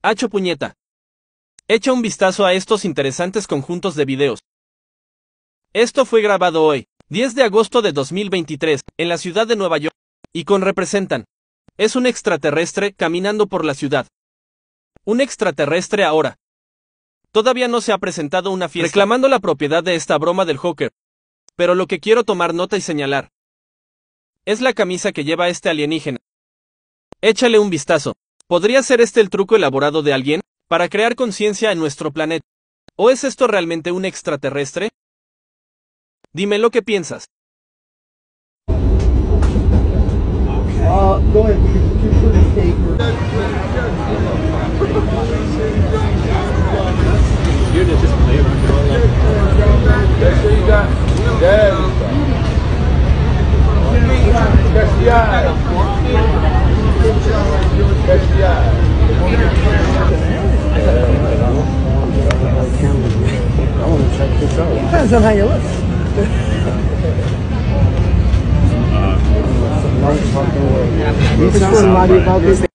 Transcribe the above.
Hacho puñeta. Echa un vistazo a estos interesantes conjuntos de videos. Esto fue grabado hoy, 10 de agosto de 2023, en la ciudad de Nueva York, y con representan. Es un extraterrestre caminando por la ciudad. Un extraterrestre ahora. Todavía no se ha presentado una fiesta reclamando la propiedad de esta broma del Joker. Pero lo que quiero tomar nota y señalar es la camisa que lleva este alienígena. Échale un vistazo. ¿Podría ser este el truco elaborado de alguien para crear conciencia en nuestro planeta? ¿O es esto realmente un extraterrestre? Dime lo que piensas. Go ahead. Keep putting paper. You're just playing. That's what you got. I want to check this out. Depends on how you look. This is what about this.